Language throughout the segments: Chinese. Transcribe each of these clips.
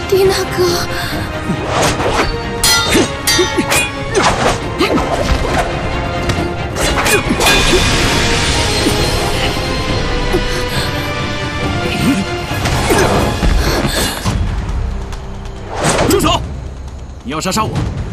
蒂娜哥， 住手！你要杀我！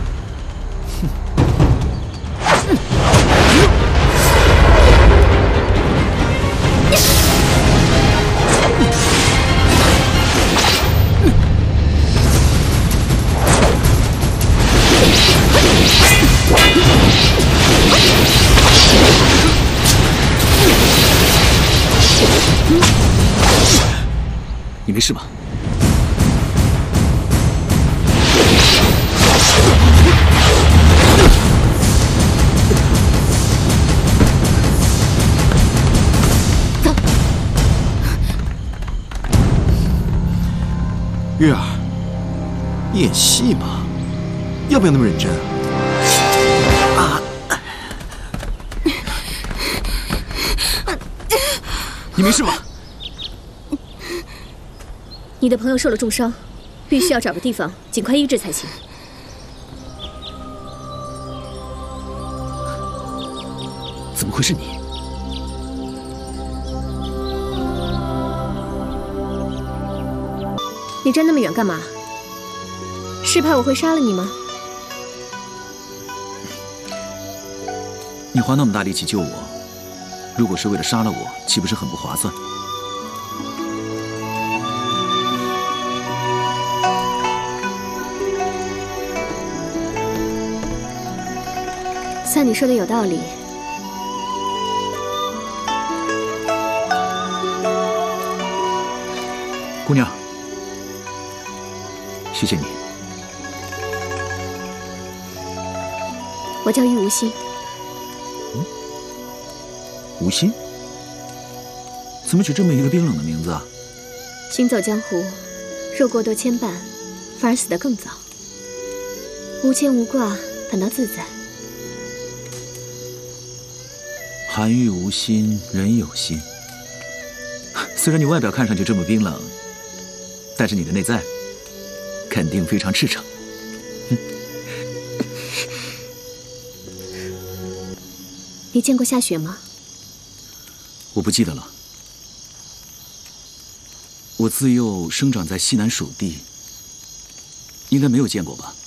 你没事吧？ 走。 月儿，你演戏嘛，要不要那么认真啊？ 你没事吧？ 你的朋友受了重伤，必须要找个地方尽快医治才行。 怎么会是你？ 你站那么远干嘛？是怕我会杀了你吗？ 你花那么大力气救我，如果是为了杀了我，岂不是很不划算？ 算你说的有道理。 姑娘，谢谢你。 我叫玉无心。 无心？怎么取这么一个冰冷的名字啊？ 行走江湖，若过多牵绊，反而死得更早。无牵无挂，反倒自在。 寒玉无心，人有心。虽然你外表看上去这么冰冷，但是你的内在肯定非常赤诚。 你见过下雪吗？ 我不记得了。我自幼生长在西南蜀地，应该没有见过吧。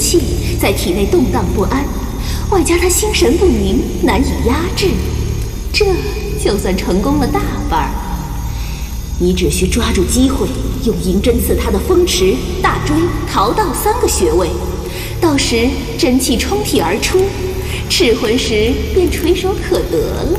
气在体内动荡不安，外加他心神不宁，难以压制，这就算成功了大半。你只需抓住机会，用银针刺他的风池、大椎、桃道3个穴位，到时真气冲体而出，赤魂石便垂手可得了。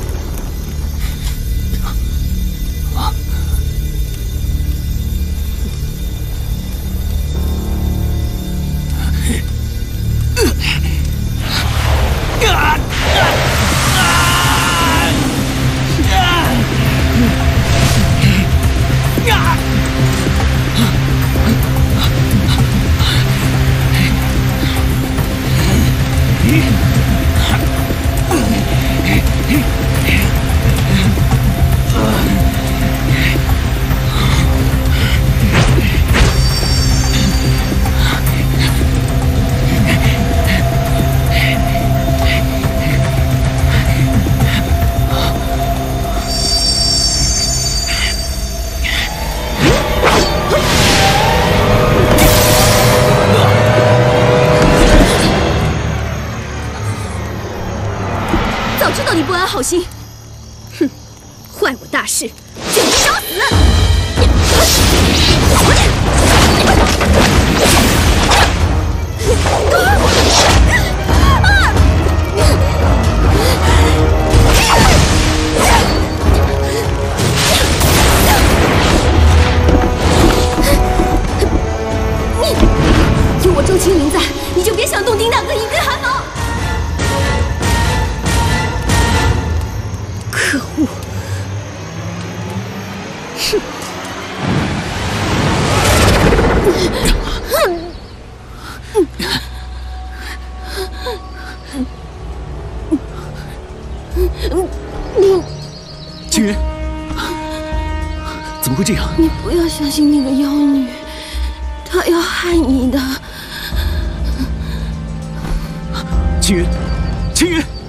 知道你不安好心，哼，坏我大事，就你找死！有我周青云在，你就别想动丁大哥一根汗毛！可恶！哼！你， 青云，怎么会这样？ 你不要相信那个妖女，她要害你的。 青云，青云。